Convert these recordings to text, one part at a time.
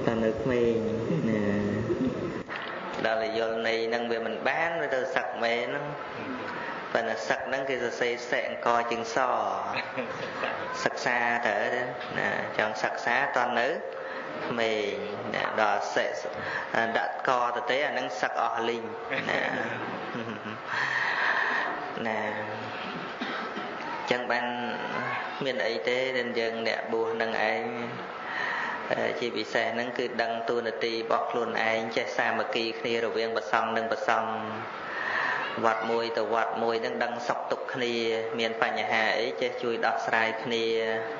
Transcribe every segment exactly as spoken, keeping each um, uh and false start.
ta nước mình nè đó là vô này nâng về mình bán với tôi sặc mê nó và là sặc nâng cái xây xẹn coi chừng so sặc xa thở nè chọn sặc xá toàn nữ mình đó sẽ đặt co thực tế là nâng sặc ở linh nè nè chẳng ban miền ấy thế nên dân nè buồn nâng anh chỉ bị xe nâng cứ đăng tu nè tì bọc luôn anh chạy xa mà kỳ khi rồi viên bật xong nâng bật xong vọt mùi từ vọt mùi nâng đăng sọc tục khi miền phải nhà hà ấy chạy chui đọt sài khi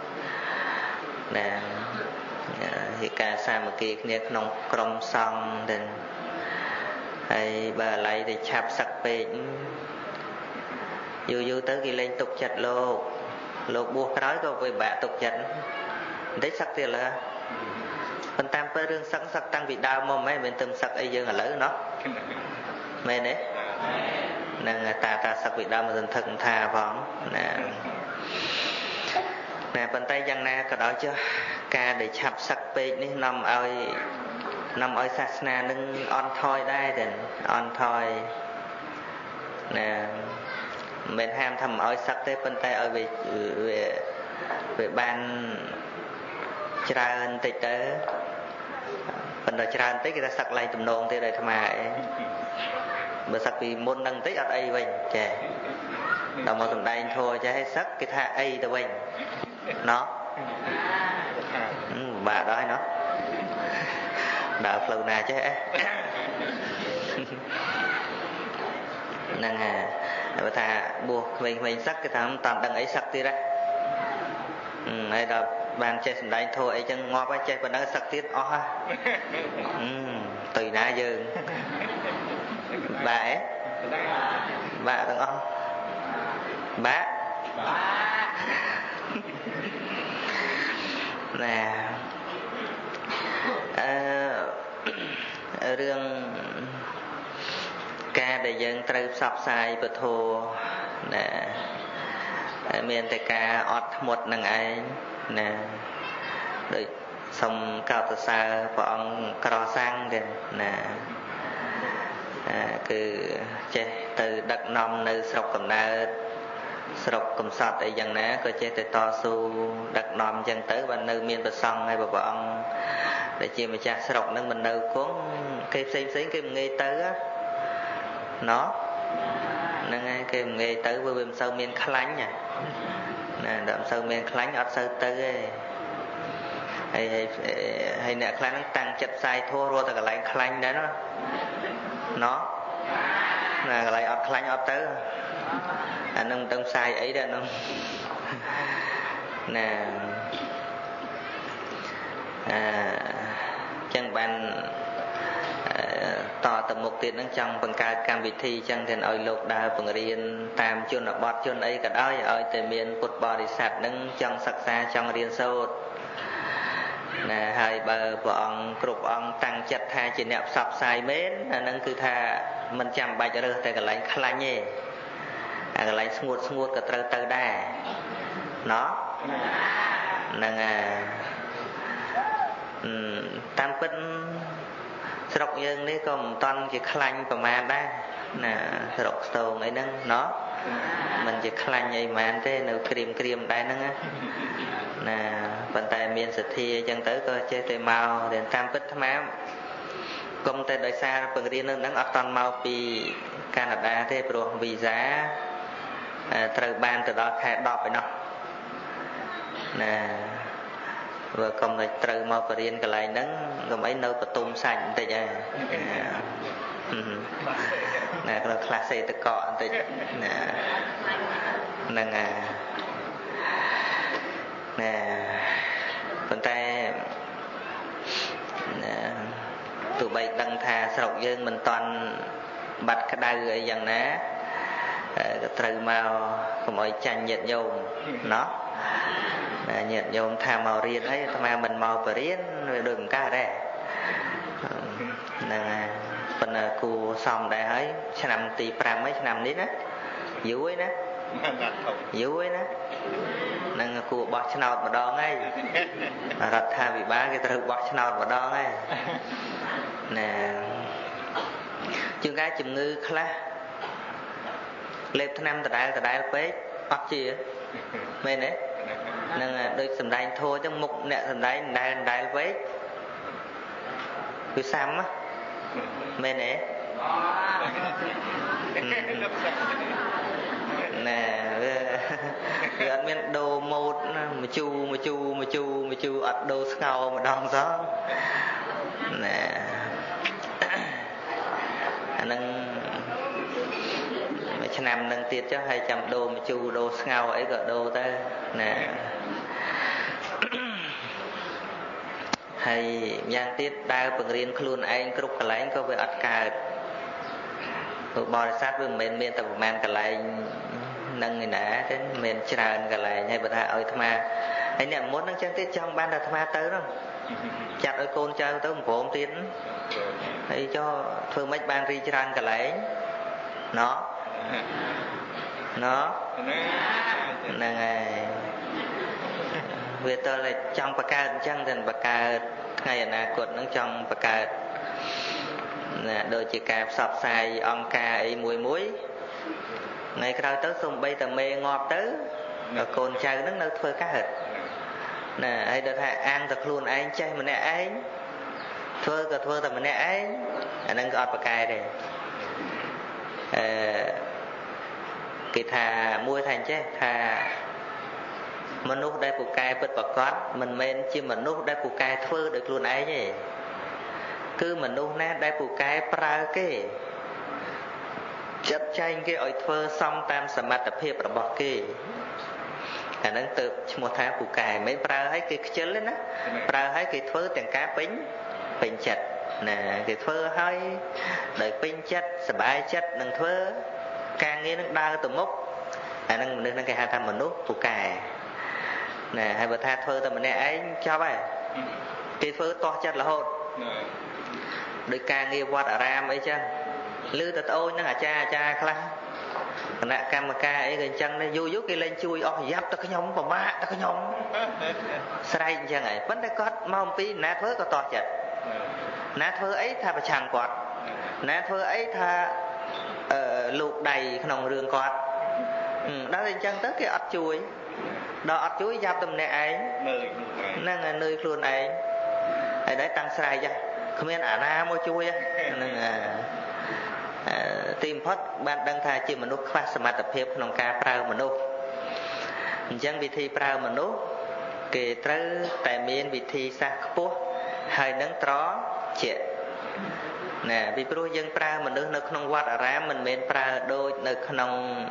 nè thì cả xa mà kỳ khi nông crom xong đừng hay bà lấy thì chạp sắc bệnh dù dù tới khi lên tục chặt lô lô buộc nói có với bà tục chặt đấy sắc thì là phần tam phơi rương sắc sắc tăng bị đau mồm mấy bên tâm sắc ấy dương là lớn nó mê đấy nên ta ta sắc bị đau mà dần thật thà vọng nè nè bàn tay dân na có đó chưa ca để chạp sắc bệnh đi nằm ơi nằm ơi sát na nâng on thôi đây đền on thôi nè mình ham thầm ơi sắc tới bàn tay ơi về về về ban tràn tịch tới phần đó tràn tới người ta sắc lại tùm nôn thế rồi tham ai mà sắc vì môn năng tích ở đây vậy chè đâu mà tùm đây thôi chứ hay sắc cái tha ấy tụi mình nó ừ, bà đó nó đợi lâu nào chứ năng à bà thà buộc mình mình sắc cái thằng toàn đằng ấy sắc đi ra ừ, đây là bàn chơi sầm đánh thôi ấy chân ngọt ấy chơi còn đang sắc tiết ó ha ừ, tùy na dương bà ấy bà thằng ông bá nè à, rương ca để dân trừ sập sai bờ thô nè miền tây ca ọt một năng ấy nè đôi xong cao từ xa của ông cò sang thì nè à, cứ chơi từ đất nông nơi sọc cầm na sọc cầm sọt ấy dần ná có chơi từ to su đất nông dần tới bên nơi miền bờ sông hay bờ bọn để chi mà cha sọc nơi mình nơi cuốn cây xem xí cái nghe tới á nó nên cái nghe tới với bên sau miền khánh nha nè đậm sâu miền khánh ở sâu tới hay hay hay nè khánh tăng chặt sai thua rồi ta lại khánh đấy nó nó là lại ở khánh ở tới anh nông tâm sai ấy đó nó nè à, chân bàn tỏ tầm mục tiền trong bằng ca cam vị thi chân thì ơi lục đào bằng riêng tam chôn ở bọt chôn ấy cả đó ơi từ miền cột bò đi sạt nâng trong sắc xa trong riêng sâu nè hai bờ bọn cục ông tăng chặt tha chỉ nẹp sập sai mến nâng cứ tha mình chăm bạch rồi tại cái lạnh khăn nhé cái lạnh ngột ngột cả trơ trơ đà nó nâng à tam phân sọc dương đấy còn toàn cái khăn của mà đã nè sọc sầu ấy nâng nó mình chỉ khăn vậy mà thế nó kìm kìm đây nâng á nè bàn tay miền sệt thi chân tới coi chơi tay màu đến tam pít má công ty đời xa phần riêng nâng nâng ở toàn màu vì Canada thế rồi vì giá trời ban từ đó khai đọc vậy nó nè vừa công ty trời màu phần riêng cái lại nâng rồi mấy nơi có tôm xanh thế chứ nè cái class A tự cọ thế nè nâng à nè phần tay tụi bay đăng thà sọc dương mình toàn bạch cái đai người dần ná từ màu không ai tranh nhiệt nhôm nó nhiệt nhôm tham màu riêng ấy mà mình màu và riêng rồi đừng cá đây nè phần cù xong đây ấy năm tỷ pram mấy năm đấy đó dưới đó vui nè năng của bọt chảo mà đo ngay rạch tha bị bá cái từ bọt chảo mà đo ngay nè chương cái chùm ngư khá lệp tháng năm ta đại ta đại phế bắt chi á mê nè năng đôi sầm đai thua trong mục nè sầm đai đại đại phế cứ xăm á mê nè nè rồi anh biết đồ một mà chu mà chu mà chu mà chu ắt đồ ngầu mà đong gió nè anh đang mà cho năm đang tiết cho hai trăm đô mà chu đồ ngầu ấy gọi đồ ta nè hay giang tiết đa bằng riêng khuôn anh cướp cả lãnh có về ắt cả bò sát với mình miền tập man cả lại nâng người nã đến miền tràn cả lại hay bữa ta ơi tham anh em muốn nâng chân tiết trong ban là tham tới đó chặt ơi côn chơi tới một hôm tiến hay cho phương mấy ban ri tràn cả lại nó nó là ngày về tôi là trong bạc ca chân thì bạc ca ngày nào cột nó trong bạc ca đôi chỉ cạp sọp xài ông ca ấy mùi muối ngày cái tới xong bây giờ mê ngọt tới rồi cồn chơi nó nó phơi cá hệt nè ai được hai ăn thật luôn anh chơi mình nè anh thưa cả thưa tầm mình nè anh anh đang gọt bạc cài này kỳ thà mua thành chứ thà mình nút đây phụ cài bật bạc cót mình men chỉ mình nút đây phụ cài thưa được luôn anh nhỉ cứ mình nút nè đây phụ cài pra cái chất chanh cái ỏi thưa xong tam sầm mặt tập hiệp là bọt kì anh đang từ một tháng phụ cài mấy pra hay cái chân lên á pra hay cái thưa tiền cá bính bình chặt nè cái thưa hay đời bình chất sờ bài chất đừng thưa càng nghe nó đau từ mốc anh đang mình đang cái hai tham mình nút phụ cài nè hai bữa tha thưa tao mình nè ấy cho bài cái thưa to chất là hôn đôi càng nghe quạt ở ram ấy chăng lư tao ôi nó là cha cha khla nè cam ca ấy gần chân nó vui vui cái lên chui ôi giáp tao cái nhóm bà má tao cái nhóm sai chăng này vẫn đã có mong tí nát thưa có to chất nát thưa ấy tha bà chàng quạt nát thưa ấy tha lụt đầyក្នុងរឿងគាត់ដល់អញ្ចឹងទៅគេអត់ជួយដល់អត់ជួយយ៉ាប់តំណែងឯងហ្នឹងនឿយខ្លួនឯងហើយដែរតាំងស្រ័យចាគ្មានអាណាមកជួយហ្នឹងទីបំផុតបានដឹងថាជាមនុស្សខ្វះសមត្ថភាពក្នុងការប្រើមនុស្សអញ្ចឹងវិធីប្រើមនុស្សគេត្រូវតែមានវិធីសាស្ត្រខ្ពស់ហើយនឹងត្រជាក់nè vì pro dân pra mình nước nơiក្នុងវត្តអារាមមិនមែនប្រើដូចនៅក្នុង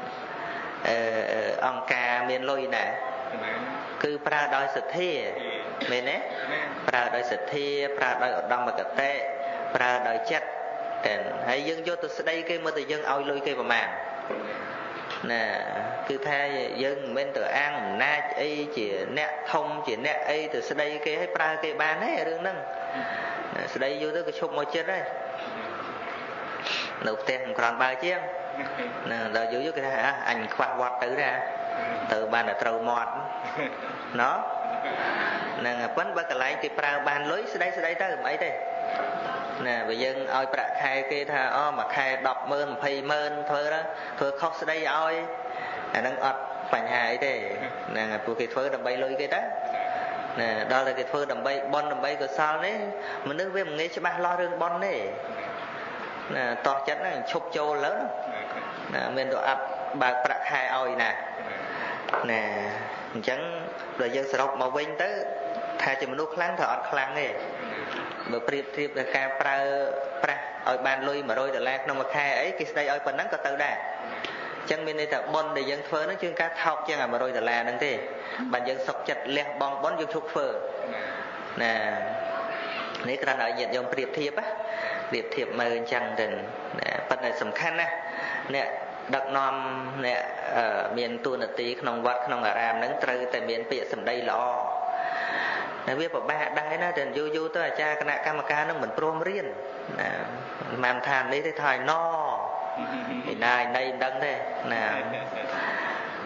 អង្គការមានលុយណាគឺប្រើដោយសទ្ធាមែនទេប្រើដោយសទ្ធាប្រើដោយឧត្តមគតិប្រើដោយចិត្តតែហើយយើងយកទៅស្ដីគេមើលតែយើងឲ្យលុយគេប្រមាណណាគឺថាយើងមិនមែនទៅអាងអំណាចអីជាអ្នកធំជាអ្នកអីទៅស្ដីគេឲ្យប្រើគេបានទេរឿងហ្នឹងស្ដីយូរទៅក៏ឈប់មកចិត្តហើយនៅផ្ទះក្រនបើជាងណាដល់យូរយូរគេថាអញខ្វះវត្តទៅណាទៅបានតែត្រូវមាត់ណោះហ្នឹងប៉ុន្តែបើកន្លែងគេប្រើបានលុយស្ដីស្ដីទៅមិនអីទេណាបើយើងឲ្យប្រាក់ខែគេថាអូមួយខែដប់ម៉ឺនម្ភៃម៉ឺនធ្វើទៅធ្វើខុសស្ដីឲ្យអាហ្នឹងអត់បញ្ហាអីទេហ្នឹងពួកគេធ្វើដើម្បីលុយគេទៅណាដល់តែគេធ្វើដើម្បីបន់ដើម្បីកុសលនេះមនុស្សវាមិនងាយច្បាស់លាស់រឿងបន់ទេណាតោះចិត្តហ្នឹងឈប់ចូលលើណាមានទៅអាប់បើកប្រាក់ខែឲ្យណាណាអញ្ចឹងដល់យើងសរុបមកវិញទៅថាជាមនុស្សខ្លាំងទៅអត់ខ្លាំងទេបើប្រៀបធៀបនឹងការប្រើប្រាស់ឲ្យបានលុយមួយរយដុល្លារក្នុងមួយខែអីគេស្ដីឲ្យប៉ុណ្ណឹងក៏ទៅដែរអញ្ចឹងមានន័យថាបុណ្យដែលយើងធ្វើហ្នឹងជាងការថោកជាងអាមួយរយដុល្លារហ្នឹងទេបើយើងសុខចិត្តលះបង់បុណ្យយើងឈប់ធ្វើណានេះគ្រាន់តែឲ្យញាតិញោមប្រៀបធៀបណាប្រៀបធៀបមើលអញ្ចឹងទៅប៉ុន្តែសំខាន់ណាអ្នកដឹកនាំអ្នកមានតួនាទីក្នុងវត្តក្នុងអារាមហ្នឹងត្រូវតែមានពាក្យសម្ដីល្អតែវាពិបាកដែរណាតែយូរយូរទៅអាចារ្យគណៈកម្មការហ្នឹងមិនព្រមរៀនណាមិនថានេះទេថាឲ្យណឯណាឯណៃមិនដឹងទេណា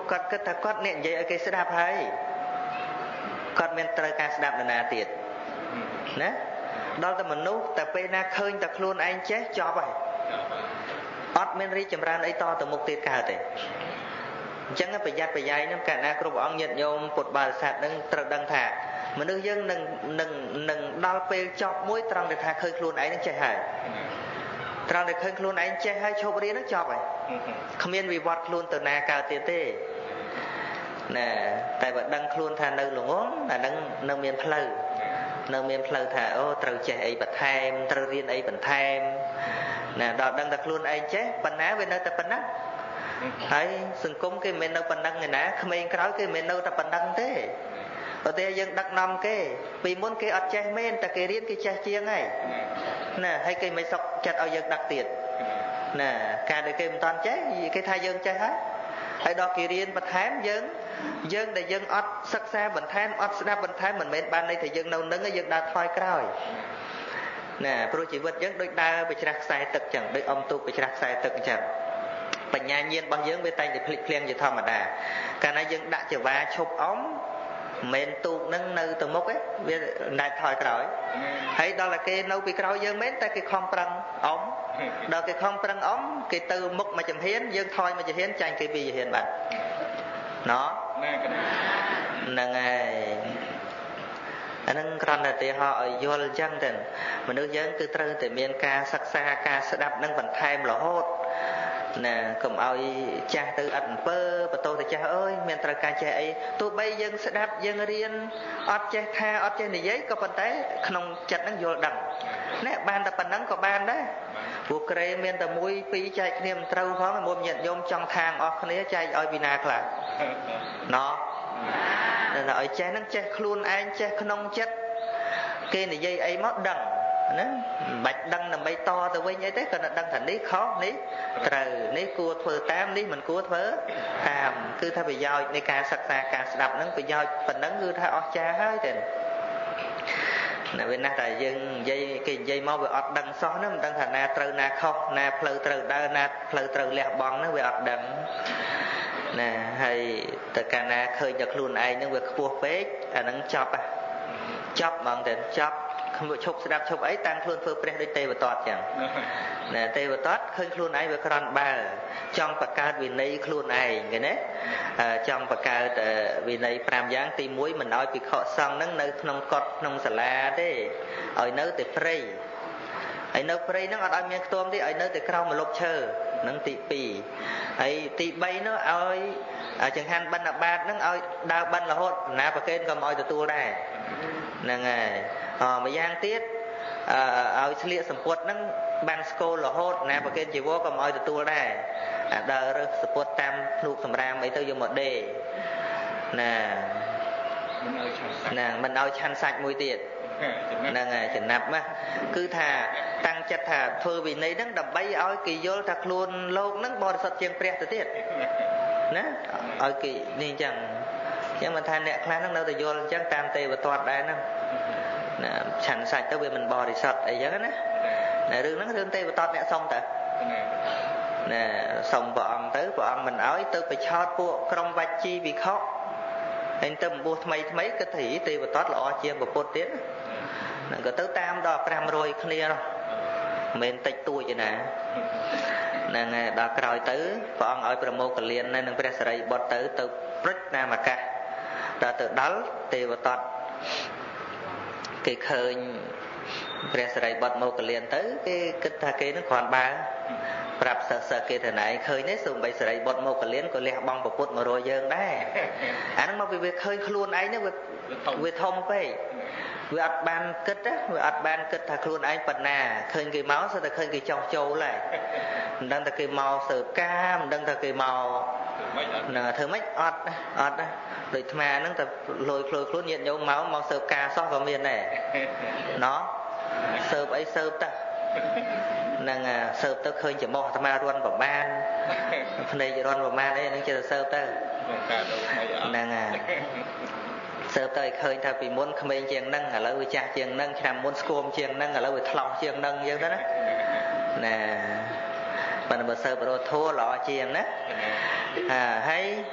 គាត់គិតថាគាត់អ្នកនិយាយឲ្យគេស្ដាប់ហើយគាត់មានត្រូវការស្ដាប់នរណាទៀតណាដល់តែមនុស្សតែពេលណាឃើញតែខ្លួនឯងចេះចប់ហើយអត់មានរីកចម្រើនអីតទៅមុខទៀតកើតទេអញ្ចឹងប្រយ័ត្នប្រយែងហ្នឹងកាលណាគ្រប់អង្គញាតិញោមពុទ្ធបរិស័ទហ្នឹងត្រូវដឹងថាមនុស្សយើងនឹងនឹងនឹងដល់ពេលចប់មួយត្រង់ដែលថាឃើញខ្លួនឯងនឹងចេះហើយត្រង់ដែលឃើញខ្លួនឯងចេះហើយឈប់រៀននឹងចប់ហើយគ្មានវិវត្តខ្លួនទៅណាកើតទៀតទេណាតែបើដឹងខ្លួនថានៅល្ងងអានឹងនៅមានផ្លូវនៅមានផ្លូវថាអូត្រូវចេះអីបន្ថែមត្រូវរៀនអីបន្ថែមណាដល់ដឹងតែខ្លួនឯងចេះប៉ុណ្ណាវានៅតែប៉ុណ្ណឹងហើយសង្គមគេមិនមែននៅប៉ុណ្ណឹងទេណាក្មេងក្រោយគេមិនមែននៅតែប៉ុណ្ណឹងទេបើតែយើងដឹកនាំគេពីមុនគេអត់ចេះមែនតែគេរៀនគេចេះជាងហើយណាហើយគេមិនសុខចិត្តឲ្យយើងដឹកទៀតណាការដែលគេមិនតាន់ចេះគេថាយើងចេះហើយហើយដល់គេរៀនបន្ថែមយើងយើងដែលយើងអត់សិក្សាបន្ថែមអត់ស្ដាប់បន្ថែមមិនមែនបានន័យថាយើងនៅនឹងយើងដើរថយក្រោយណាព្រោះជីវិតយើងដូចដើរไปច្រាស់ខ្សែទឹកចឹងដូចអមទូកไปច្រាស់ខ្សែទឹកចឹងបញ្ញាញាណរបស់យើងវាតែងតែភ្លេចភ្លាំងជាធម្មតាកាលណាយើងដាក់ចង្វាឈប់អមមិនទូកនឹងនៅទៅមុខឯងវាណែថយក្រោយហើយដល់តែគេនៅពីក្រោយយើងមែនតែគេខំប្រឹងអមដល់គេខំប្រឹងអមគេទៅមុខមួយចំហៀនយើងថយមួយចំហៀនចាញ់គេពីចំហៀនបាត់ណោះហ្នឹងហើយអានឹងគ្រាន់តែឧទាហរណ៍ឲ្យយល់អញ្ចឹងទៅមនុស្សយើងគឺត្រូវតែមានការសិក្សាការស្ដាប់នឹងបន្ថែមរហូតណាកុំឲ្យចាស់ទៅអត់អំពើបន្ទោសទៅចាស់អើយមានត្រូវការចេះអីទោះបីយើងស្ដាប់យើងរៀនអត់ចេះថាអត់ចេះនិយាយក៏ប៉ុន្តែក្នុងចិត្តហ្នឹងយល់ដឹងណែបានតែប៉ុណ្ណឹងក៏បានដែរព្រោះក្រែមានតែមួយពីរចែកគ្នាមិនត្រូវផងមួយញាតិញោមចង់ខាងអស់គ្នាចែកឲ្យពីណាខ្លះណោះតែឲ្យចេះហ្នឹងចេះខ្លួនឯងចេះក្នុងចិត្តគេនិយាយអីមកដឹងណាមិនបាច់ដឹងដើម្បីតទៅវិញអីទេគាត់តែដឹងថានេះខុសនេះត្រូវនេះគួរធ្វើតាមនេះមិនគួរធ្វើតាមគឺថាប្រយោជន៍នៃការសិក្សាការស្ដាប់ហ្នឹងប្រយោជន៍ប៉ុណ្ណឹងគឺថាអស្ចារ្យហើយទេណាវាណាស់តែយើងនិយាយគេនិយាយមកវាអត់ដឹងសោះណាមិនដឹងថាណាត្រូវណាខុសណាផ្លូវត្រូវដើរណាផ្លូវត្រូវលះបង់ហ្នឹងវាអត់ដឹងណាហើយតែកាលណាឃើញតែខ្លួនឯងហ្នឹងវាខ្ពស់ពេកអាហ្នឹងចប់ចប់ហ្មងតែចប់ឈប់ស្ដាប់ឈប់អីតាំងខ្លួនធ្វើព្រះដូចទេវទត្តចឹងណាទេវទត្តឃើញខ្លួនឯងវាក្រាន់បើចង់បង្កើតវិន័យខ្លួនឯងឃើញទេចង់បង្កើតវិន័យប្រាំយ៉ាងទីមួយមិនឲ្យភិក្ខុសង្ឃហ្នឹងនៅក្នុងកុដិក្នុងសាលាទេឲ្យនៅតែព្រៃហើយនៅព្រៃហ្នឹងអត់ឲ្យមានខ្ទមទេឲ្យនៅតែក្រោមម្លប់ឈើហ្នឹងទីពីរហើយទីបីនោះឲ្យចង្ហាន់បិណ្ឌបាតហ្នឹងឲ្យដើរបិណ្ឌរហូតណាប្រកេនក៏មិនឲ្យទទួលដែរហ្នឹងហើយអឺម្យ៉ាងទៀតអឺឲ្យស្លៀកសម្ពុតហ្នឹងបានស្គលរហូតណាប្រកេនជីវរក៏មិនឲ្យទទួលដែរអាដើររើសសម្ពុតតាមភ្នូកសម្រាមអីទៅយកមកដេណាណាមិនឲ្យឆាន់សាច់មួយទៀតហ្នឹងហើយចំណាប់ណាគឺថាតាំងចិត្តថាធ្វើវិន័យហ្នឹងដើម្បីឲ្យគេយល់ថាខ្លួនលោកហ្នឹងបរិសុទ្ធជាងព្រះទៅទៀតណាឲ្យគេនេះអញ្ចឹងអញ្ចឹងមិនថាអ្នកខ្លះហ្នឹងនៅតែយល់អញ្ចឹងតាមទេវទត្តដែរហ្នឹងណាឆាន់សាច់ទៅវាមិនបរិសុទ្ធអីចឹងណាណារឿងហ្នឹងរឿងទេវទត្តអ្នកសុំទៅណាសុំព្រះអង្គទៅព្រះអង្គមិនអោយទៅប្រឆោតពួកក្រុមវជ្ជីវិខុហើយទៅបួសថ្មីថ្មីគិតថាទេវទត្តល្អជាងពុទ្ធទៀតហ្នឹងក៏ទៅតាមដល់ប្រាំរយគ្នានោះមិនមែនតិចតួចទេណាហ្នឹងហើយដល់ក្រោយទៅព្រះអង្គឲ្យប្រមោគលាននៅនឹងព្រះសិរីបុត្រទៅទៅព្រិចតាមអាកាសដល់ទៅដល់ទេវទត្តគេឃើញព្រះសិរីបុត្រមកលានទៅគេគិតថាគេនឹងគ្រាន់បើប្រាប់សិស្សសិស្សគេថាណែឃើញទេសូម្បីសិរីបុត្រមកលានក៏លះបង់ពុទ្ធមករយយើងដែរអាហ្នឹងមកវាឃើញខ្លួនឯងហ្នឹងវាវាធំពេកវាអត់បានគិតវាអត់បានគិតថាខ្លួនឯងប៉ុណ្ណាឃើញគេមកស្ទើរតែឃើញគេចោះចូលហើយមិនដឹងថាគេមកសើបការមិនដឹងថាគេមកណាធ្វើម៉េចអត់អត់ដូចអាត្មាហ្នឹងតែលយខ្លួនខ្លួនញាតិញោមមកមកសើបការសោះក៏មានដែរណោះសើបអីសើបទៅហ្នឹងសើបទៅឃើញចំោះអាត្មារន់ប្រមាណភ្នែករន់ប្រមាណអីហ្នឹងចេះតែសើបទៅហ្នឹងហើយសើបទៅឲ្យឃើញថាពីមុនក្មេងជាងហ្នឹងឥឡូវវាចាស់ជាងហ្នឹងឆ្នាំមុនស្គមជាងហ្នឹងឥឡូវវាថ្លោសជាងហ្នឹងអញ្ចឹងទៅណាណាប៉ុន្តែបើសើបរត់ធัวល្អជាងណាហើយ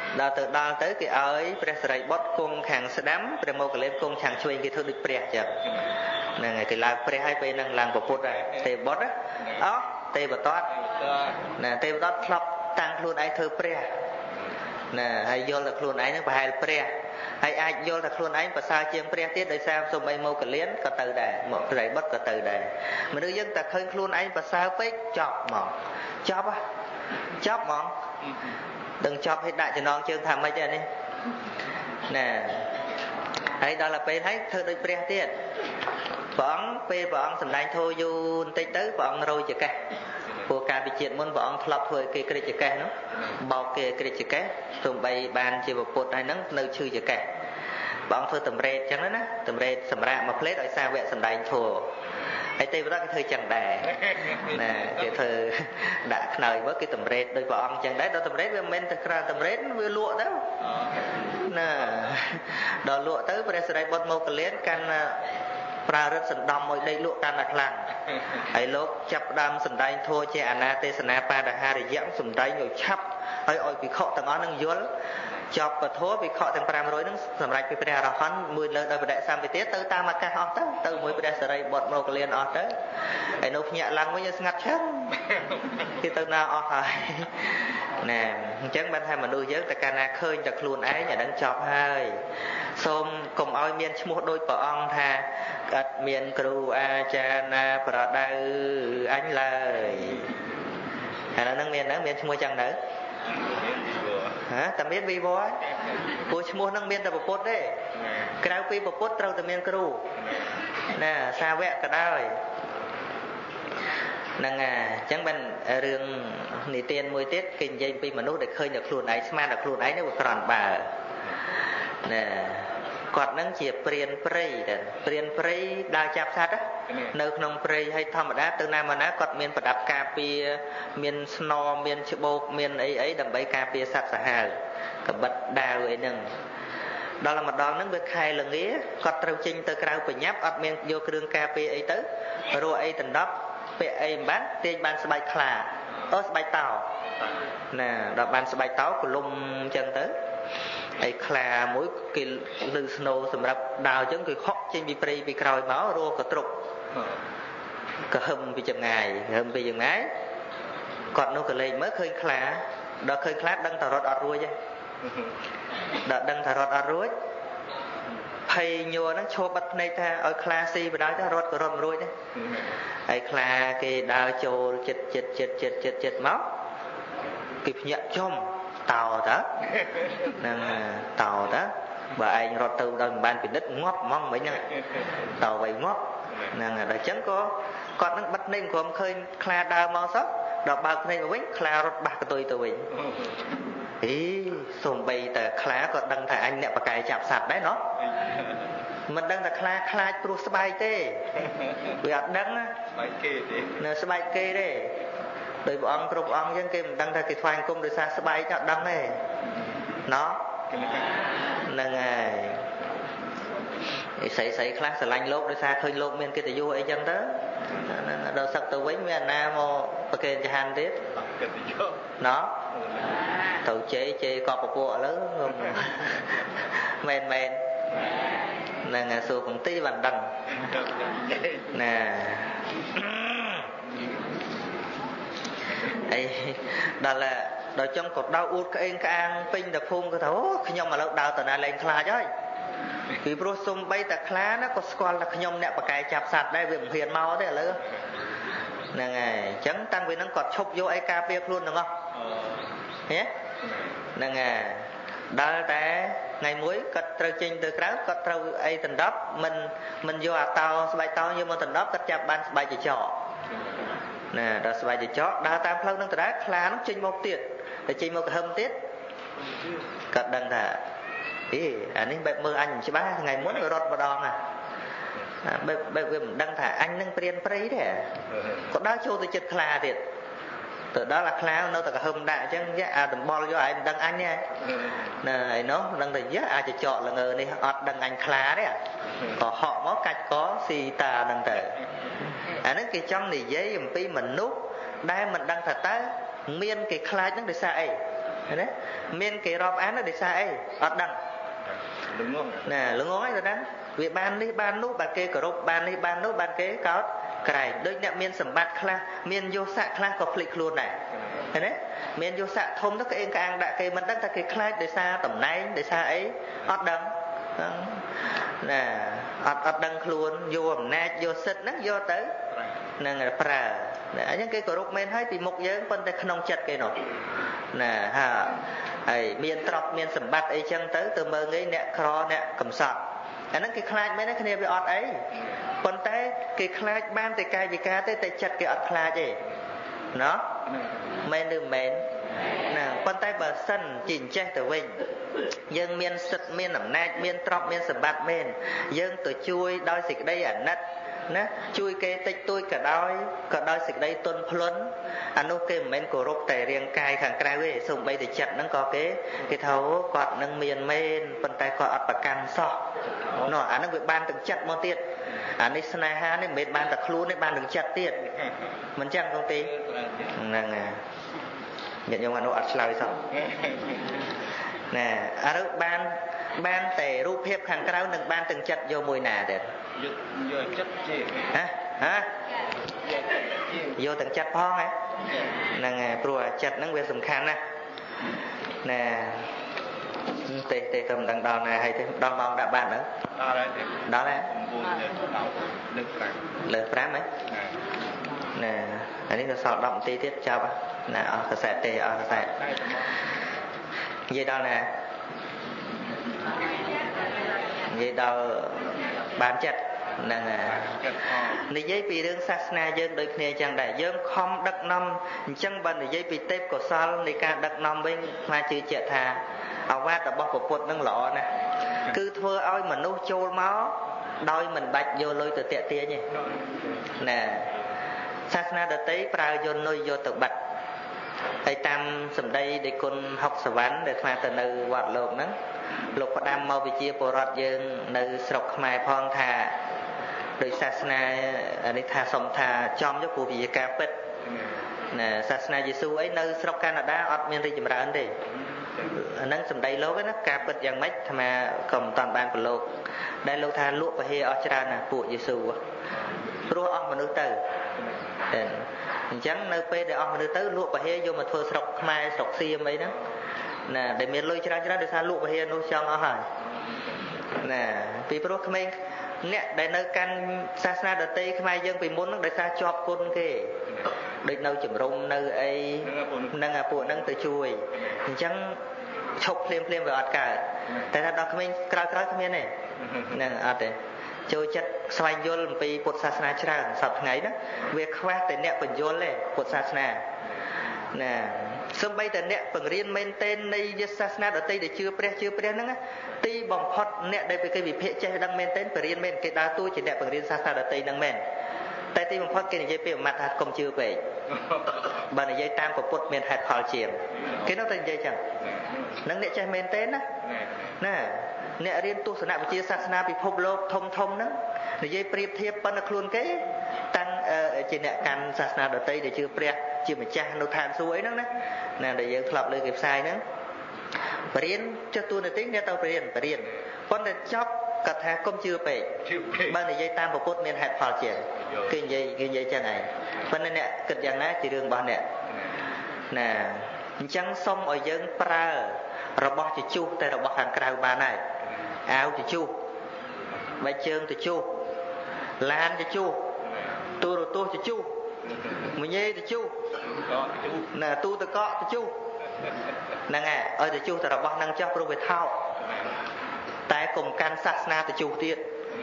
ដល់ទៅដល់ទៅគេឲ្យព្រះសិរីបុត្រគង់ខាងស្ដាំព្រះមោគលានគង់ខាងឆ្វេងគេធ្វើដូចព្រះចឹងហ្នឹងហើយគេឡើងព្រះហើយពេលហ្នឹងឡើងពុទ្ធហើយទេវបុត្រអោះទេវតតណាទេវតតធ្លាប់តាំងខ្លួនឯងធ្វើព្រះណាហើយយល់តែខ្លួនឯងហ្នឹងប្រហែលព្រះហើយអាចយល់តែខ្លួនឯងប្រសើរជាងព្រះទៀតដោយសារសំបីមោគលានក៏ទៅដែរមកសិរីបុត្រក៏ទៅដែរមនុស្សយើងតែឃើញខ្លួនឯងប្រសើរពេកចប់ហ្មងចប់ហ៎ចប់ហ្មងដឹងចប់ឲ្យដាក់ចំណងជើងថាម៉េចទេនេះណាហើយដល់ទៅពេលហើយធ្វើដូចព្រះទៀតព្រះអង្គពេលព្រះអង្គសម្ដែងធម៌យូរបន្តិចទៅព្រះអង្គរយចកេះព្រោះការវិជាតិមុនព្រះអង្គធ្លាប់ធ្វើគេក្រិចចកេះនោះបោកគេក្រិចចកេះទោះបីបានជាពុទ្ធហើយហ្នឹងនៅឈឺចកេះព្រះអង្គធ្វើតម្រេតចឹងណាតម្រេតសម្រាប់មួយផ្លេតឲ្យសាវកសម្ដែងធម៌ហើយទេវតាគេធ្វើចឹងដែរណាគេធ្វើដាក់ខ្នើយមកគេតម្រេតដោយព្រះអង្គចឹងដែរដល់តម្រេតវាមិនមែនតែក្រៅតម្រេតវាលក់ទៅណាដល់លក់ទៅព្រះសិរីបុត្រមោគលានកាន់ប្រើរឹតសណ្ដំមួយដេកលក់កាន់តែខ្លាំងហើយលោកចាប់ផ្ដើមសម្ដែងធម៌ជាអាណាទេសនាបាដហារយៈសម្ដែងឲ្យឆាប់ហើយឲ្យភិក្ខុទាំងអស់នឹងយល់ចប់ពធភិក្ខុទាំងប្រាំរយនឹងសម្រាប់ពីព្រះអរហន្តមួយលើដោយបដិសម្បទាទៅតាមអាកាសអស់ទៅទៅមួយព្រះសិរីបុត្រមោគលានអស់ទៅហើយនៅភ្ញាក់ឡើងវិញស្ងាត់ឆឹងគេទៅណាអស់ហើយណែអញ្ចឹងបានថាមនុស្សយើងតែកាលណាឃើញតែខ្លួនឯងអានឹងចប់ហើយសូមកុំឲ្យមានឈ្មោះដូចព្រះអង្គថាអត់មានគ្រូអាចារ្យណាប្រដៅអញឡើយអាហ្នឹងមានហ្នឹងមានឈ្មោះចឹងទៅហ៎តែមានវិវត្តព្រោះឈ្មោះហ្នឹងមានតែពុទ្ធទេក្រៅពីពុទ្ធត្រូវតែមានគ្រូណាសាវកក៏ដោយហ្នឹងហើយអញ្ចឹងបានរឿងនិទានមួយទៀតគេនិយាយពីមនុស្សដែលឃើញតែខ្លួនឯងស្មានតែខ្លួនឯងនេះវាក្រន់បើណាគាត់នឹងជាព្រានព្រៃតែព្រានព្រៃដើរចាប់សត្វនៅក្នុងព្រៃហើយធម្មតាទៅណាមកណាគាត់មានប្រដាប់ការពារមានស្នរមានច្បោកមានអីអីដើម្បីការពារសត្វសាហាវកបិតដាវអីហ្នឹងដល់ម្ដងហ្នឹងវាខែល្ងាគាត់ត្រូវចេញទៅក្រៅបញ្ញាប់អត់មានយកគ្រឿងការពារអីទៅរកអីដណ្ដប់ពាក់អីមិនបានទាញបានស្បែកខ្លាអូស្បែកតោណាដល់បានស្បែកតោកលុំអញ្ចឹងទៅហើយខ្លាមួយគេលឺស្នូសម្រាប់ដើរអញ្ចឹងគេខកចេញពីព្រៃពីក្រោយមករកកត្រុកក៏ហឹមពីចម្ងាយហឹមពីចម្ងាយគាត់នោះក៏លេងមើលឃើញខ្លាដល់ឃើញខ្លាដឹងតែរត់អត់រួចទេដល់ដឹងថារត់អត់រួចភ័យញ័រហ្នឹងឈប់បិទភ្នែកថាឲ្យខ្លាស៊ីបដ ாய் ទៅរត់ក៏រត់មិនរួចទេហើយខ្លាគេដើរចូលចិត្តចិត្តចិត្តចិត្តចិត្តចិត្តមកគេភ្ញាក់ចំតោតើហ្នឹងតោតើបើឯងរត់ទៅដល់មិនបានពិនិត្យងាប់ហ្មងមិញហ្នឹងតោໄວងាប់ហ្នឹងដល់អញ្ចឹងក៏គាត់នឹងបិទភ្នែកក្រុមឃើញខ្លាដើរមកសោះដល់បើកភ្នែកមកវិញខ្លារត់បាសកតុយទៅវិញអីសំបីតែខ្លាក៏ដឹងថាអញអ្នកបកាយចាប់សត្វដែរណោះមិនដឹងថាខ្លាខ្លាចព្រោះស្បែកទេវាអត់ដឹងស្បែកគេទេនៅស្បែកគេទេដោយព្រះអង្គគ្រប់អង្គអញ្ចឹងគេមិនដឹងថាគេថ្វាយអង្គមដោយសារស្បែកអត់ដឹងទេណោះហ្នឹងហើយអីស្អីស្អីខ្លះស្រឡាញ់លោកដោយសារឃើញលោកមានកិត្តិយសអីចឹងទៅដល់សឹកទៅវិញមានអាណាមកប្រកេនចហានទៀតកិត្តិយសណោះទៅជេជេកប់ពពួកឥឡូវមែនមែនហ្នឹងហើយសួរកំទីបានដឹងណាអីដល់ដល់ចុងក៏ដៅអួតក្អេងក្អាងពេញតែភូមិក៏ថាអូខ្ញុំឥឡូវដើរតាណាលេងខ្លាចហើយពីព្រោះសុំបីតែខ្លាណាក៏ស្គាល់ថាខ្ញុំអ្នកបកាយចាប់សត្វដែរវាមិនហ៊ានមកទេឥឡូវហ្នឹងហើយអញ្ចឹងតាំងពីហ្នឹងគាត់ឈប់យកអីការពារខ្លួនទាំងអស់ហ៎ហ្នឹងហើយដល់តែថ្ងៃមួយគាត់ត្រូវចេញទៅក្រៅគាត់ត្រូវអីដណ្ដប់មិនមិនយកអាតោស្បែកតោយកមកដណ្ដប់គាត់ចាប់បានស្បែកចចកណាដល់ស្បែកចចកដើរតាមផ្លូវនឹងដដែលខ្លានឹងចេញមកទៀតតែចេញមកក្រហមទៀតគាត់ដឹងថាអីអានេះបែបមើលអញច្បាស់ថ្ងៃមុនវារត់ម្ដងណាបែបបែបវាមិនដឹងថាអញនឹងព្រានព្រៃទេក៏ដើរចូលទៅចិត្តខ្លាទៀតទៅដល់អាខ្លានៅតែក្រហមដាក់អញ្ចឹងយ៉ាអាដំបល់យកឯងមិនដឹងអញទេណាឯនោះដឹងតែយ៉ាអាចចកល្ងើនេះអត់ដឹងអញខ្លាទេក៏ហក់មកកាច់កស៊ីតាហ្នឹងទៅអាហ្នឹងគេចង់និយាយអំពីមនុស្សដែលមិនដឹងថាតើមានគេខ្លាចហ្នឹងដោយសារអី đấy miền cái rọp án nó để xa ấy ọt đằng nè lưng ngói rồi đó vì ban đi ban nút bàn kê cờ rộp ban đi ban nút bàn kê có cái đôi nhẹ miền sầm bát kla miền vô xạ kla có phịch luôn này thế đấy miền vô xạ thông đó cái em càng đã cái mình đăng ta cái kla để xa tầm nay để xa ấy ọt đằng nè ọt ọt đằng luôn vô nè vô xịt nó vô tới nè người pra nè những cái cờ rộp men hay thì một giới phân tay không chặt cái nó nè ha ấy miền trọc miền sầm bát ấy chân tới từ mơ nghĩ nè kho nè cầm sọt anh nói cái khai mấy nó cái này bị ọt ấy còn tay cái khai ban tay cài bị cá tay tay chặt cái ọt khai gì nó men được men nè con tay bờ sân chỉnh che từ vinh dân miền sật miền nằm nai miền trọc miền sầm bát miền dân từ chui đôi xịt đây ảnh nát nè chui cái tích tôi cả đôi cả đôi xịt đây tuân phấn anh ok mình cổ rộp tè riêng cài khẳng cài về xong bây để chặt nó có cái cái thấu quạt nâng miền men phần tay quạt bạc can so nó anh nó bị ban từng chặt một tiết anh ấy sna ha này mệt ban tập luôn đấy ban từng chặt tiết mình chẳng công ty nè nhận nhau anh nó ăn slide xong nè anh đó ban ban tè rúp hiệp khẳng cài nâng ban từng chặt vô mùi nà được hả hả vô từng chặt phong ấy nè prua chặt nó về sầm khăn nè nè tê tê tầm đằng đòn này hay thế đòn bóng đã bàn nữa đó là lợn prám ấy nè anh ấy nó sọt động tí tiết cho ba nè ở cái sẹt tê ở cái sẹt vậy đó nè vậy đó bàn chặt nè nè giấy bị đường sát na dân đôi khi chẳng đại dân không đắc năm chẳng bằng nè giấy bị tép của sao nè cả đắc năm bên mà chưa chạy thà ở vát ở bọc của nó lọ nè cứ thưa ơi mà nấu trôi máu đôi mình bạch vô lôi từ tiệt tia nhỉ nè sát na đợt tới prao vô nuôi vô từ bạch thầy tam sầm đây để con học sở ván để mà từ nơi quạt lộn đó lục có đam mau bị chia bồ rọt dân nơi sọc mai phong thà đời Sasna anh ấy tha xong tha trong cho cụ vị ca pet nè Sasna Giêsu ấy nơi sọc Canada ở miền tây chìm ra anh đi nâng sầm đây lố cái nó ca pet dạng mấy tham mà cầm toàn ban của lô đây lô tha lụa và he ở trên nè cụ Giêsu rùa ở mà nước từ chẳng nơi pe để ở mà nước tới lụa và he vô mà thưa sọc mai sọc xiêm ấy đó nè để miền lôi trên ra để xa lụa và he nó trong ở hải nè vì pro không nè để nơi căn Sasna đợt tây khai dân vì muốn nó để xa chọp côn kì định đâu chìm rung nơi ấy nâng à bộ nâng từ chui chẳng chọc phim phim về ọt cả tại sao đó không cào cào không này nè ọt đấy chơi chất xoay vô vì bộ Sasna chả sập ngày đó việc khoa tại nè phần vô lên bộ Sasna nè sớm bây giờ nè phần riêng men tên này Sasna đợt tây để chưa pre chưa pre nữa ti bồng phật nè đây về cái vị phệ che đang men tên phần riêng men cái đa tôi chỉ nè phần riêng Sasna đợt tây đang men tại ti bồng phật cái này dây pe mặt hạt công chưa về bà này dây tam của phật men hạt phật chiềm cái nó tên dây chẳng nâng nè che men tên á nè nè riêng tu sanh bị chia Sasna bị phô lô thông thông đó để dây pre thiệp bên là luôn cái tăng chỉ nè can Sasna đợt tây để chưa pre chưa mà cha nó than suối đó nè để giờ club lên kịp sai nữa riêng cho tôi là tiếng nghe tao riêng riêng con để chóc cả thà công chưa về ban này dây tam của cốt miền hạt phật chuyện kinh dây kinh dây chân này bên này nè cực dạng ná chỉ đường bao nè nè trắng sông ở dân pra rồi bỏ chỉ chu tại rồi bỏ hàng cào ba này áo chỉ chu bài trơn chỉ chu lan chỉ chu tôi rồi tôi chỉ chu mình nhê thì chu nè tu tự có thì chu nè nghe ơi thì chu tại bao năng cho pro về thao tại cùng can Sasna thì chu tiệt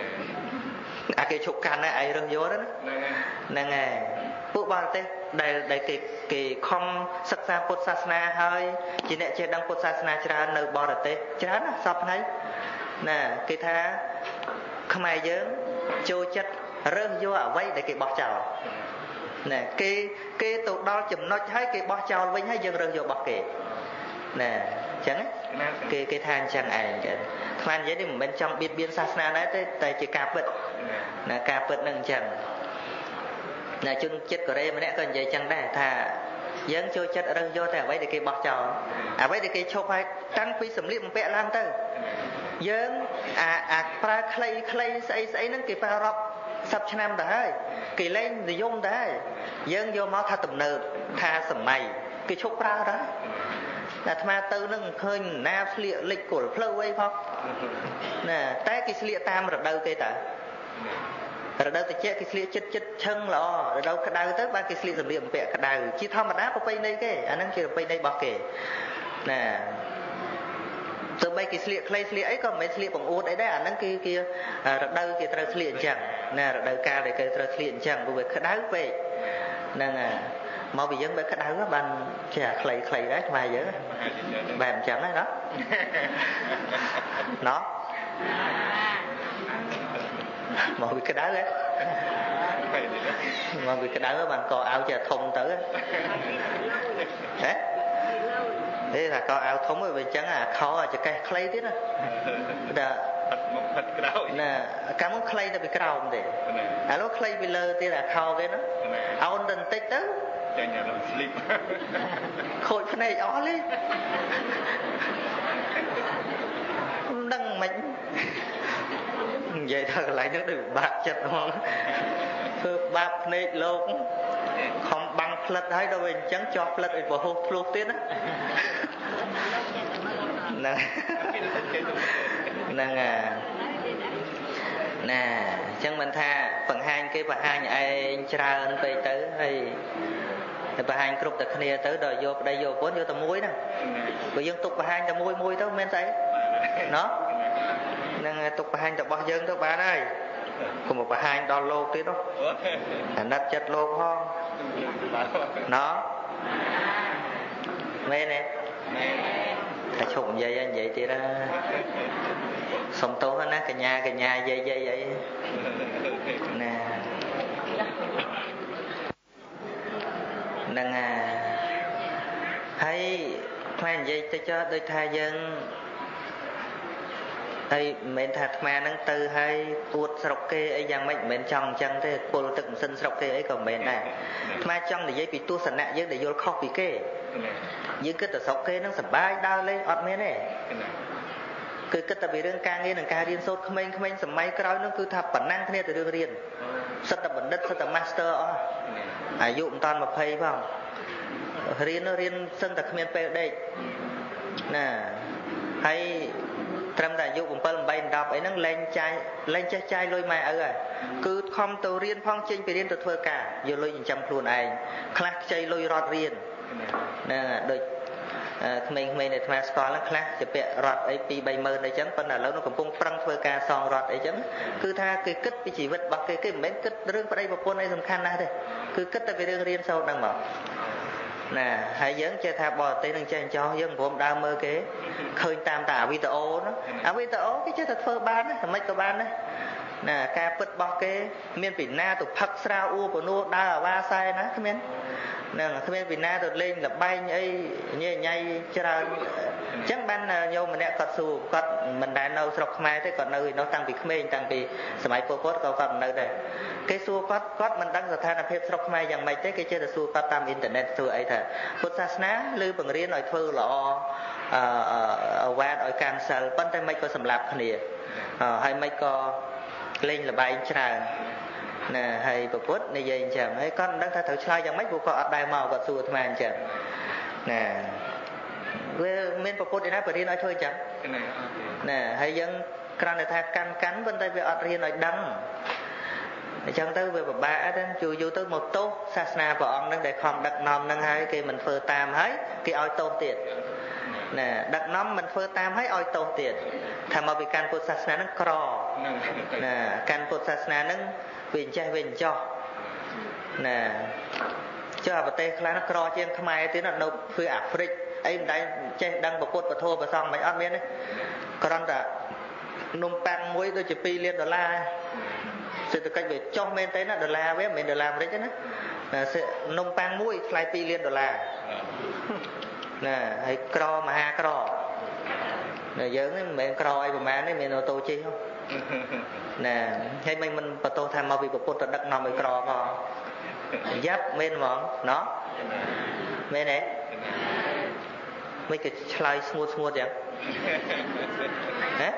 à cái chụp can này ai rừng vô đó nè nghe bữa bao thế đây đây cái cái không sắc xa Phật Sasna hơi chỉ nè chơi đăng Phật Sasna chả nơi bao được thế chả nó sập này nè cái tha không ai dám trôi chất rừng vô ở vây để cái bọt chảo nè cái cái tụ đó chùm nó thấy cái bó trâu với hay dân rừng vô bọt kì nè chẳng cái cái than chẳng ảnh cái than vậy thì bên trong biên biên Sasna đấy tới tới chỉ cà phật nè cà phật nâng chẳng nè chung chết của đây mà nè còn vậy chẳng đây thà យើងចូលចិត្តរើសយកតែអ្វីដែលគេបោះចោលអ្វីដែលគេឈប់ឲ្យតាំងពីសម្លៀកបំពាក់ឡើងទៅយើងអាអាប្រើខ្លីខ្លីស្អីស្អីហ្នឹងគេប្រើរាប់សិបឆ្នាំទៅហើយគេលែងនិយមទៅហើយយើងយកមកថាទំនើបថាសម័យគេឈប់ប្រើទៅតែអាត្មាទៅនឹងឃើញណាស្លៀកលិចគល់ផ្លូវអីផងណាតែគេស្លៀកតាមរដូវគេតើរដូវត្រជាក់គេស្លៀកចិត្តចិត្តឈឹងល្អរដូវក្តៅទៅបានគេស្លៀកសម្លៀកបំពាក់ក្តៅជាធម្មតាប្រពៃណីគេអាហ្នឹងជាប្រពៃណីរបស់គេណាទោះបីគេស្លៀកខ្លីស្លៀកអីក៏មិនមែនស្លៀកបង្អួតអីដែរអាហ្នឹងគឺគេរដូវគេត្រូវស្លៀកអញ្ចឹងណារដូវកាលដែលគេត្រូវស្លៀកអញ្ចឹងព្រោះវាក្តៅពេកហ្នឹងហើយមកពីយើងបើក្តៅបានជាខ្លីខ្លីដែរខ្មែរយើងបែបអញ្ចឹងហ្នឹងណាណោះមកពីក្តៅហ៎មកពីក្តៅបានកអាវជាធំទៅហ៎ហេថាកអាវធំវាអញ្ចឹងអាខោអាចកេះខ្លីទៀតណាតែផិតក្រោយណាកាលមកខ្លីទៅពីក្រោមទេឥឡូវខ្លីពីលើទៀតអាខោគេណាអោនទៅបន្តិចទៅចាញ់អានោះស្លីបខូចភ្នែកអស់លេមិនដឹងមិននិយាយថាកន្លែងហ្នឹងដូចបាក់ចិត្តហ្មងធ្វើបាបភ្នែកលោកខំបាំងផ្លិតហើយដល់វាអញ្ចឹងជាប់ផ្លិតឲ្យប្រហោះធ្លុះទៀតណាហ្នឹងហ្នឹងណាណាអញ្ចឹងមិនថាបង្ហាញគេបង្ហាញឯងច្រើនពេកទៅហើយបង្ហាញគ្រប់តែគ្នាទៅដល់យកប្តីយកប្រពន្ធយកតែមួយហ្នឹងព្រោះយើងទុកបង្ហាញតែមួយមួយទៅមិនមែនស្អីណោះហ្នឹងទុកបង្ហាញតែរបស់យើងទៅបានហើយកុំបង្ហាញដល់លោកទៀតនោះអាណិតចិត្តលោកផងណោះមែនទេតែឈប់និយាយនិយាយទៀតណាសុំទោសណាកញ្ញាកញ្ញាយាយយាយអីណាហ្នឹងហើយខ្លាចនិយាយទៅចោះដូចថាយើងហើយមិនមែនថាអាត្មាហ្នឹងទៅហើយពួតស្រុកគេអីយ៉ាងម៉េចមិនមែនចង់អញ្ចឹងទេពុលទឹកម៉ាស៊ីនស្រុកគេអីក៏មិនមែនដែរអាត្មាចង់និយាយពីទស្សនៈយើងដែលយល់ខុសពីគេយើងគិតតែស្រុកគេហ្នឹងសប្បាយដើរលេងអត់មានទេគឺគិតតែពីរឿងការងារនិងការរៀនសូត្រក្មេងៗសម័យក្រោយហ្នឹងគឺថាប៉ុណ្ណឹងគ្នាទៅរឿងរៀនសិតតែបណ្ឌិតសិតតែ master អស់អាយុមិនតាន់ยี่สิบផងរៀនរៀនសឹងតែគ្មានពេលដេកណាហើយត្រឹមតែអាយុseven 8 10អីហ្នឹងលែងចាយលែងចេះចាយលុយម៉ែឪហើយគឺខំទៅរៀនផងចេញពីរៀនទៅធ្វើការយកលុយចិញ្ចឹមខ្លួនឯងខ្លះខ្ចីលុយរត់រៀនណាដូចក្មេងៗនៅថ្មស្គាល់ខ្លះជាពាក់រត់អីtwo threeម៉ឺនអីចឹងប៉ុន្តែឥឡូវនោះកំពុងប្រឹងធ្វើការសងរត់អីចឹងគឺថាគេគិតពីជីវិតរបស់គេគេមិនមែនគិតរឿងប្តីប្រពន្ធអីសំខាន់ណាស់ទេគឺគិតតែពីរឿងរៀនសូត្រហ្នឹងមកណាហើយយើងចេះថាបរទេសនឹងចេះចោះយើងព្រមដើរមើលគេឃើញតាមតាវីដេអូណាអាវីដេអូគេចេះតែធ្វើបានណាមិនក៏បានដែរណាការពិតរបស់គេមានពីណាទៅផឹកស្រាអ៊ូបនួដើរអាវ៉ាសែណាគ្មានហ្នឹងគ្មានពីណាទៅលេងលបែងអីញ៉ៃញ៉ៃច្រើនអញ្ចឹងបានញោមម្នាក់គាត់សួរគាត់មិនដែលនៅស្រុកខ្មែរទេគាត់នៅឯនោះតាំងពីក្មេងតាំងពីសម័យពលពតក៏គាត់នៅដែរគេសួរគាត់គាត់មិនដឹងស្ថានភាពស្រុកខ្មែរយ៉ាងម៉េចទេគេចេះតែសួរគាត់តាមអ៊ីនធឺណិតសួរអីថាពុទ្ធសាសនាឬបង្រៀនឲ្យធ្វើល្អអឺវ៉ាតឲ្យកាន់សិលប៉ុន្តែមិនក៏សម្លាប់គ្នាហើយមិនក៏លេងលបែងច្រើនណាហើយប្រពុតនិយាយអញ្ចឹងហើយគាត់មិនដឹងថាត្រូវឆ្លើយយ៉ាងម៉េចព្រោះគាត់អត់ដែរមកគាត់សួរអាត្មាអញ្ចឹងណាវាមានប្រពុតឯណាបរៀនឲ្យធ្វើអញ្ចឹងណាហើយយើងគ្រាន់តែថាកាន់កាន់ប៉ុន្តែវាអត់រៀនឲ្យដឹងអញ្ចឹងទៅវាពិបាកទៅជួយយូរទៅមកទោសសាសនាព្រះអង្គនឹងដែលខំដឹកនាំនឹងហើយគេមិនធ្វើតាមហើយគេឲ្យទោសទៀតណាដឹកនាំមិនធ្វើតាមហើយឲ្យទោសទៀតថាមកពីកាន់ពុទ្ធសាសនានឹងក្រណាកាន់ពុទ្ធសាសនានឹងវាអញ្ចេះវាអញ្ចោះណាចុះប្រទេសខ្លះនឹងក្រជាងខ្មែរទៀតនៅធ្វើអាហ្វ្រិកអីមិនដែលចេះដឹងពុទ្ធពធប្រសងមិនអត់មានទេគ្រាន់តែនំប៉័ងមួយដូចជាtwoលានដុល្លារសេដ្ឋកិច្ចវាចុះមែនទេណាដុល្លារវាមិនមែនដុល្លារអាមេរិកទេណានំប៉័ងមួយថ្លៃtwoលានដុល្លារណាហើយក្រមហាក្រណាយើងនេះមិនមែនក្រអីប្រហែលទេមានអូតូជិះណាហើយមិនមិនបន្ទោសថាមកពីពុទ្ធទៅដឹកនាំឲ្យក្រផងយ៉ាប់មែនហ្មងណោះមែនទេមិនគេឆ្លើយស្ងួតស្ងួតយ៉ាងហ៎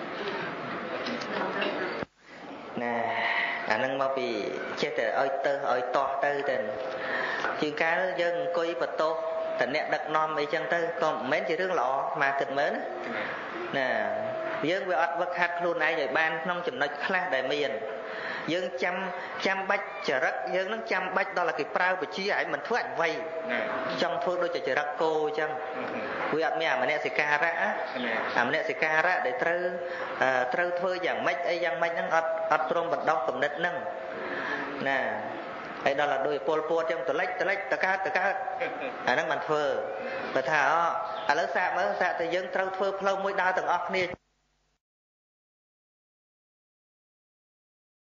ណែអានឹងមកពីចេះតែឲ្យទៅឲ្យតោះទៅទៅជាងកាលយើងអង្គុយបន្ទោសតអ្នកដឹកនាំអីចឹងទៅក៏មិនមែនជារឿងល្អមកគិតមើលណាយើងវាអត់វឹកហាត់ខ្លួនឯងឲ្យបានក្នុងចំណុចខ្លះដែលមានយើងចាំចាំបាច់ចរិតយើងនឹងចាំបាច់ដល់តែគេប្រើបជាឲ្យមិនធ្វើអ្វីចង់ធ្វើដូចចរិតគោអញ្ចឹងវាអត់មានអាមនសិការៈអាមនសិការៈដែលត្រូវត្រូវធ្វើយ៉ាងម៉េចអីយ៉ាងម៉េចហ្នឹងអត់អត់ព្រមបណ្ដោះគំនិតហ្នឹងណាហើយដល់តែដោយពលពួតចឹងតលិចតលិចតកើតតកើតអាហ្នឹងមិនធ្វើបើថាអូឥឡូវសាកមើលសាកតែយើងត្រូវធ្វើផ្លូវមួយដើរទាំងអស់គ្នា